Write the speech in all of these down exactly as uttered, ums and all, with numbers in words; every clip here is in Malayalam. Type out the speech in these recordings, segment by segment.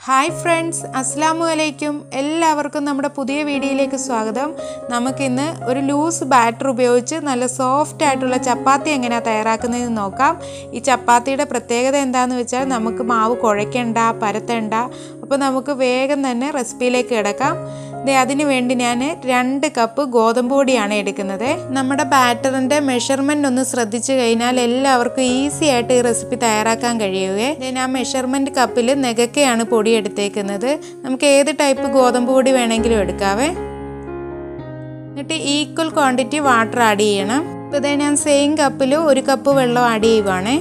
ഹായ് ഫ്രണ്ട്സ്, അസ്സലാമു അലൈക്കും. എല്ലാവർക്കും നമ്മുടെ പുതിയ വീഡിയോയിലേക്ക് സ്വാഗതം. നമുക്കിന്ന് ഒരു ലൂസ് ബാറ്റർ ഉപയോഗിച്ച് നല്ല സോഫ്റ്റ് ആയിട്ടുള്ള ചപ്പാത്തി എങ്ങനെയാണ് തയ്യാറാക്കുന്നതെന്ന് നോക്കാം. ഈ ചപ്പാത്തിയുടെ പ്രത്യേകത എന്താണെന്ന് വെച്ചാൽ നമുക്ക് മാവ് കുഴയ്ക്കണ്ട, പരത്തണ്ട. അപ്പോൾ നമുക്ക് വേഗം തന്നെ റെസിപ്പിയിലേക്ക് കിടക്കാം. അതിന് വേണ്ടി ഞാൻ രണ്ട് കപ്പ് ഗോതമ്പ് പൊടിയാണ് എടുക്കുന്നത്. നമ്മുടെ ബാറ്ററിൻ്റെ മെഷർമെൻ്റ് ഒന്ന് ശ്രദ്ധിച്ചു കഴിഞ്ഞാൽ എല്ലാവർക്കും ഈസി ആയിട്ട് ഈ റെസിപ്പി തയ്യാറാക്കാൻ കഴിയുകയെ. ഞാൻ ആ മെഷർമെൻറ്റ് കപ്പിൽ നെകക്കയാണ് പൊടി എടുത്തേക്കുന്നത്. നമുക്ക് ഏത് ടൈപ്പ് ഗോതമ്പ് പൊടി വേണമെങ്കിലും എടുക്കാവേ. എന്നിട്ട് ഈക്വൽ ക്വാണ്ടിറ്റി വാട്ടർ ആഡ് ചെയ്യണം. ഇപ്പോൾ ഇതേ ഞാൻ സെയിം കപ്പിൽ ഒരു കപ്പ് വെള്ളം ആഡ് ചെയ്യുവാണേ.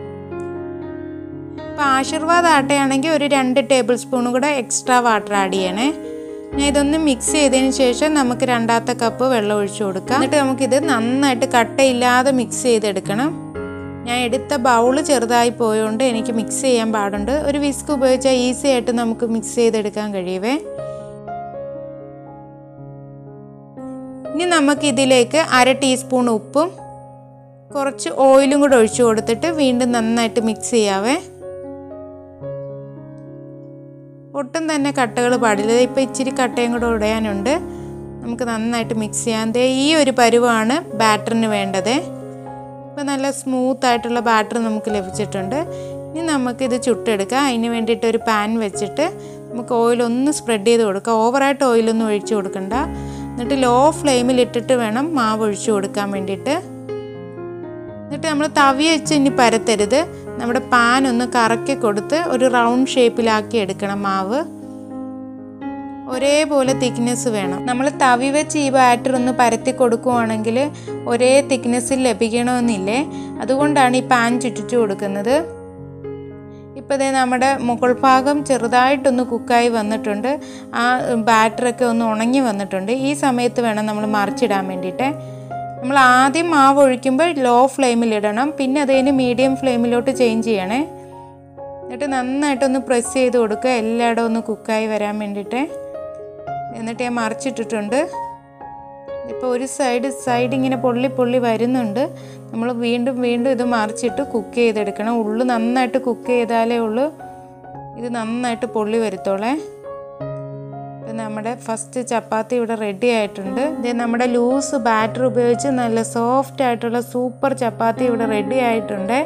ഇപ്പോൾ ആശീർവാദ് ആട്ടയാണെങ്കിൽ ഒരു രണ്ട് tablespoon extra water add ആഡ് ചെയ്യണേ. ഞാൻ ഇതൊന്ന് മിക്സ് ചെയ്തതിന് ശേഷം നമുക്ക് രണ്ടാമത്തെ കപ്പ് വെള്ളം ഒഴിച്ചു കൊടുക്കാം. എന്നിട്ട് നമുക്കിത് നന്നായിട്ട് കട്ടയില്ലാതെ മിക്സ് ചെയ്തെടുക്കണം. ഞാൻ എടുത്ത ബൗള് ചെറുതായി പോയതുകൊണ്ട് എനിക്ക് മിക്സ് ചെയ്യാൻ പാടുണ്ട്. ഒരു വിസ്ക് ഉപയോഗിച്ചാൽ ഈസി ആയിട്ട് നമുക്ക് മിക്സ് ചെയ്തെടുക്കാൻ കഴിയുവേ. ഇനി നമുക്കിതിലേക്ക് അര ടീസ്പൂൺ ഉപ്പും കുറച്ച് ഓയിലും കൂടെ ഒഴിച്ചു കൊടുത്തിട്ട് വീണ്ടും നന്നായിട്ട് മിക്സ് ചെയ്യാവേ. ഒട്ടും തന്നെ കട്ടകൾ പാടില്ല. ഇപ്പോൾ ഇച്ചിരി കട്ടയും കൂടെ ഉടയാനുണ്ട്. നമുക്ക് നന്നായിട്ട് മിക്സ് ചെയ്യാൻ. ദേ ഈ ഒരു പരുവാണ് ബാറ്ററിന് വേണ്ടത്. ഇപ്പോൾ നല്ല സ്മൂത്ത് ആയിട്ടുള്ള ബാറ്റർ നമുക്ക് ലഭിച്ചിട്ടുണ്ട്. ഇനി നമുക്കിത് ചുട്ടെടുക്കാം. അതിന് വേണ്ടിയിട്ട് ഒരു പാൻ വെച്ചിട്ട് നമുക്ക് ഓയിലൊന്ന് സ്പ്രെഡ് ചെയ്ത് കൊടുക്കാം. ഓവറായിട്ട് ഓയിലൊന്നും ഒഴിച്ചു കൊടുക്കണ്ട. എന്നിട്ട് ലോ ഫ്ലെയിമിൽ ഇട്ടിട്ട് വേണം മാവ് ഒഴിച്ചു കൊടുക്കാൻ വേണ്ടിയിട്ട്. എന്നിട്ട് നമ്മൾ തവി വെച്ച് ഇനി പരത്തരുത്. നമ്മുടെ പാൻ ഒന്ന് കറക്കി കൊടുത്ത് ഒരു റൗണ്ട് ഷേപ്പിലാക്കി എടുക്കണം. മാവ് ഒരേപോലെ തിക്നെസ് വേണം. നമ്മൾ തവി വെച്ച് ഈ ബാറ്റർ ഒന്ന് പരത്തി കൊടുക്കുവാണെങ്കിൽ ഒരേ തിക്നെസ്സിൽ ലഭിക്കണമെന്നില്ലേ. അതുകൊണ്ടാണ് ഈ പാൻ ചുറ്റിച്ചു കൊടുക്കുന്നത്. ഇപ്പോൾ ഇതേ നമ്മുടെ മുകൾ ഭാഗം ചെറുതായിട്ടൊന്ന് കുക്കായി വന്നിട്ടുണ്ട്. ആ ബാറ്ററൊക്കെ ഒന്ന് ഉണങ്ങി വന്നിട്ടുണ്ട്. ഈ സമയത്ത് വേണം നമ്മൾ മറിച്ചിടാൻ വേണ്ടിയിട്ട്. നമ്മൾ ആദ്യം മാവ് ഒഴിക്കുമ്പോൾ ലോ ഫ്ലെയിമിലിടണം. പിന്നെ അതിന് മീഡിയം ഫ്ലെയിമിലോട്ട് ചേഞ്ച് ചെയ്യണേ. എന്നിട്ട് നന്നായിട്ടൊന്ന് പ്രസ് ചെയ്ത് കൊടുക്കുക, എല്ലായിടവും ഒന്ന് കുക്കായി വരാൻ വേണ്ടിയിട്ട്. എന്നിട്ട് ഞാൻ മറിച്ചിട്ടിട്ടുണ്ട്. ഇപ്പോൾ ഒരു സൈഡ് സൈഡ് ഇങ്ങനെ പൊള്ളി പൊള്ളി വരുന്നുണ്ട്. നമ്മൾ വീണ്ടും വീണ്ടും ഇത് മറിച്ചിട്ട് കുക്ക് ചെയ്തെടുക്കണം. ഉള്ളു നന്നായിട്ട് കുക്ക് ചെയ്താലേ ഉള്ളൂ ഇത് നന്നായിട്ട് പൊള്ളി വരുത്തോളേ. നമ്മുടെ ഫസ്റ്റ് ചപ്പാത്തി ഇവിടെ റെഡി ആയിട്ടുണ്ട്. ഇത് നമ്മുടെ ലൂസ് ബാറ്റർ ഉപയോഗിച്ച് നല്ല സോഫ്റ്റ് ആയിട്ടുള്ള സൂപ്പർ ചപ്പാത്തി ഇവിടെ റെഡി ആയിട്ടുണ്ട്.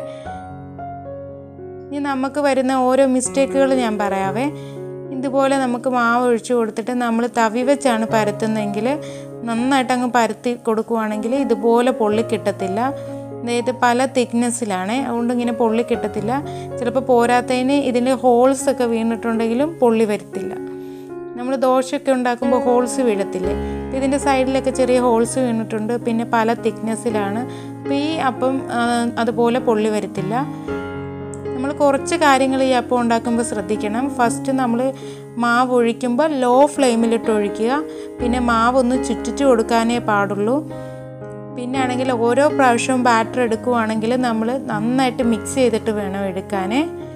ഇനി നമുക്ക് വരുന്ന ഓരോ മിസ്റ്റേക്കുകൾ ഞാൻ പറയാവേ. ഇതുപോലെ നമുക്ക് മാവ് ഒഴിച്ചു കൊടുത്തിട്ട് നമ്മൾ തവി വെച്ചാണ് പരത്തുന്നതെങ്കിൽ നന്നായിട്ട് അങ്ങ് പരത്തി കൊടുക്കുവാണെങ്കിൽ ഇതുപോലെ പൊള്ളി കിട്ടത്തില്ല. അതായത് പല തിക്നെസ്സിലാണ്, അതുകൊണ്ട് ഇങ്ങനെ പൊള്ളി കിട്ടത്തില്ല. ചിലപ്പോൾ പോരാത്തതിന് ഇതിൻ്റെ ഹോൾസൊക്കെ വീണിട്ടുണ്ടെങ്കിലും പൊള്ളി വരത്തില്ല. നമ്മൾ ദോശയൊക്കെ ഉണ്ടാക്കുമ്പോൾ ഹോൾസ് വീഴത്തില്ലേ, ഇതിൻ്റെ സൈഡിലൊക്കെ ചെറിയ ഹോൾസ് വീണിട്ടുണ്ട്. പിന്നെ പല തിക്നെസ്സിലാണ്. അപ്പോൾ ഈ അപ്പം അതുപോലെ പൊള്ളി വരത്തില്ല. നമ്മൾ കുറച്ച് കാര്യങ്ങൾ ഈ അപ്പം ഉണ്ടാക്കുമ്പോൾ ശ്രദ്ധിക്കണം. ഫസ്റ്റ് നമ്മൾ മാവ് ഒഴിക്കുമ്പോൾ ലോ ഫ്ലെയിമിലിട്ട് ഒഴിക്കുക. പിന്നെ മാവ് ഒന്ന് ചുറ്റിച്ചു കൊടുക്കാനേ പാടുള്ളൂ. പിന്നെ ആണെങ്കിൽ ഓരോ പ്രാവശ്യവും ബാറ്റർ എടുക്കുവാണെങ്കിൽ നമ്മൾ നന്നായിട്ട് മിക്സ് ചെയ്തിട്ട് വേണം എടുക്കാൻ.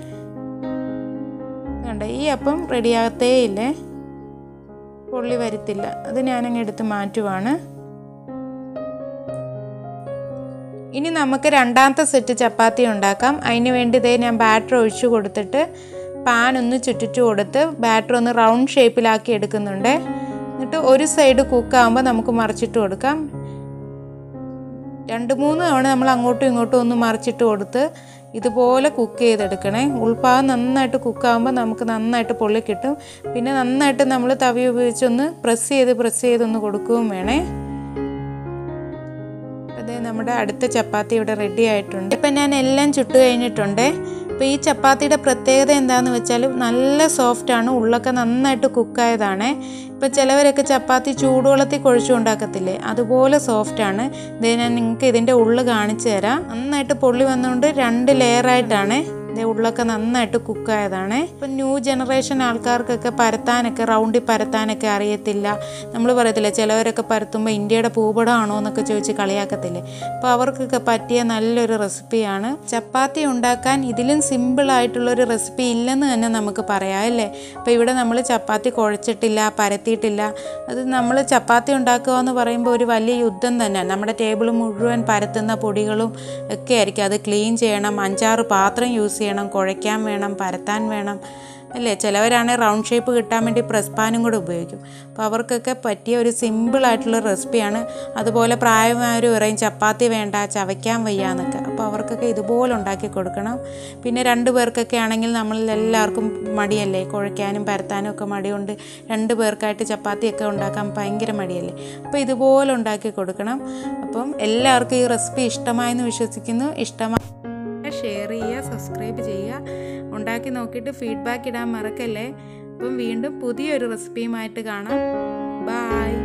കണ്ട, ഈ അപ്പം റെഡിയാകത്തേ ഇല്ലേ, പൊള്ളി വരത്തില്ല. അത് ഞാനങ്ങ് എടുത്ത് മാറ്റുവാണ്. ഇനി നമുക്ക് രണ്ടാമത്തെ സെറ്റ് ചപ്പാത്തി ഉണ്ടാക്കാം. അതിന് വേണ്ടി ഇതേ ഞാൻ ബാറ്റർ ഒഴിച്ചു കൊടുത്തിട്ട് പാൻ ഒന്ന് ചുറ്റിച്ചു കൊടുത്ത് ബാറ്റർ ഒന്ന് റൗണ്ട് ഷേപ്പിലാക്കി എടുക്കുന്നുണ്ട്. എന്നിട്ട് ഒരു സൈഡ് കുക്കാകുമ്പോൾ നമുക്ക് മറിച്ചിട്ട് കൊടുക്കാം. രണ്ട് മൂന്ന് തവണ നമ്മൾ അങ്ങോട്ടും ഇങ്ങോട്ടും ഒന്ന് മറിച്ചിട്ട് കൊടുത്ത് ഇതുപോലെ കുക്ക് ചെയ്തെടുക്കണേ. ഉൾഭാഗം നന്നായിട്ട് കുക്കാകുമ്പോൾ നമുക്ക് നന്നായിട്ട് പൊള്ളി കിട്ടും. പിന്നെ നന്നായിട്ട് നമ്മൾ തവി ഉപയോഗിച്ചൊന്ന് പ്രസ് ചെയ്ത് പ്രസ് ചെയ്തൊന്ന് കൊടുക്കുകയും വേണേ. അതേ നമ്മുടെ അടുത്ത ചപ്പാത്തി ഇവിടെ റെഡി ആയിട്ടുണ്ട്. ഇപ്പം ഞാൻ എല്ലാം ചുട്ട് കഴിഞ്ഞിട്ടുണ്ട്. ഇപ്പോൾ ഈ ചപ്പാത്തിയുടെ പ്രത്യേകത എന്താണെന്ന് വെച്ചാൽ നല്ല സോഫ്റ്റാണ്, ഉള്ളൊക്കെ നന്നായിട്ട് കുക്കായതാണ്. ഇപ്പോൾ ചിലവരൊക്കെ ചപ്പാത്തി ചൂടുവെള്ളത്തിൽ കുഴച്ചു ഉണ്ടാക്കത്തില്ലേ, അതുപോലെ സോഫ്റ്റാണ്. ഇത് ഞാൻ നിങ്ങൾക്ക് ഇതിൻ്റെ ഉള്ളു കാണിച്ചു തരാം. നന്നായിട്ട് പൊള്ളി വന്നുകൊണ്ട് രണ്ട് ലെയറായിട്ടാണ്. ഇതിൻ്റെ ഉള്ളൊക്കെ നന്നായിട്ട് കുക്കായതാണ്. ഇപ്പം ന്യൂ ജനറേഷൻ ആൾക്കാർക്കൊക്കെ പരത്താനൊക്കെ റൗണ്ടിൽ പരത്താനൊക്കെ അറിയത്തില്ല. നമ്മൾ പറയത്തില്ലേ ചിലവരൊക്കെ പരത്തുമ്പോൾ ഇന്ത്യയുടെ ഭൂപടമാണോ എന്നൊക്കെ ചോദിച്ച് കളിയാക്കത്തില്ലേ. അപ്പോൾ അവർക്കൊക്കെ പറ്റിയ നല്ലൊരു റെസിപ്പിയാണ്. ചപ്പാത്തി ഉണ്ടാക്കാൻ ഇതിലും സിമ്പിളായിട്ടുള്ളൊരു റെസിപ്പി ഇല്ലെന്ന് തന്നെ നമുക്ക് പറയാം അല്ലേ. അപ്പോൾ ഇവിടെ നമ്മൾ ചപ്പാത്തി കുഴച്ചിട്ടില്ല, പരത്തിയിട്ടില്ല. അത് നമ്മൾ ചപ്പാത്തി ഉണ്ടാക്കുക എന്ന് പറയുമ്പോൾ ഒരു വലിയ യുദ്ധം തന്നെയാണ്. നമ്മുടെ ടേബിൾ മുഴുവൻ പരത്തുന്ന പൊടികളും ഒക്കെ ആയിരിക്കും. അത് ക്ലീൻ ചെയ്യണം, അഞ്ചാറ് പാത്രം യൂസ് ചെയ്യണം, കുഴയ്ക്കാൻ വേണം, പരത്താൻ വേണം. അല്ലേ? ചിലവരാണെങ്കിൽ റൗണ്ട് ഷേപ്പ് കിട്ടാൻ വേണ്ടി പ്രസ് പാനും കൂടെ ഉപയോഗിക്കും. അപ്പോൾ അവർക്കൊക്കെ പറ്റിയ ഒരു സിമ്പിളായിട്ടുള്ള റെസിപ്പിയാണ്. അതുപോലെ പ്രായമായവർ പറയും ചപ്പാത്തി വേണ്ട, ചവയ്ക്കാൻ വയ്യ എന്നൊക്കെ. അപ്പോൾ അവർക്കൊക്കെ ഇതുപോലെ ഉണ്ടാക്കി കൊടുക്കണം. പിന്നെ രണ്ട് പേർക്കൊക്കെ ആണെങ്കിൽ നമ്മളിൽ എല്ലാവർക്കും മടിയല്ലേ, കുഴയ്ക്കാനും പരത്താനും ഒക്കെ മടിയുണ്ട്. രണ്ട് പേർക്കായിട്ട് ചപ്പാത്തിയൊക്കെ ഉണ്ടാക്കാൻ ഭയങ്കര മടിയല്ലേ. അപ്പോൾ ഇതുപോലെ ഉണ്ടാക്കി കൊടുക്കണം. അപ്പം എല്ലാവർക്കും ഈ റെസിപ്പി ഇഷ്ടമായെന്ന് വിശ്വസിക്കുന്നു. ഇഷ്ടമായി ഷെയർ ചെയ്യുക, സബ്സ്ക്രൈബ് ചെയ്യുക. ഉണ്ടാക്കി നോക്കിയിട്ട് ഫീഡ്ബാക്ക് ഇടാൻ മറക്കല്ലേ. അപ്പം വീണ്ടും പുതിയൊരു റെസിപ്പിയുമായിട്ട് കാണാം. ബൈ.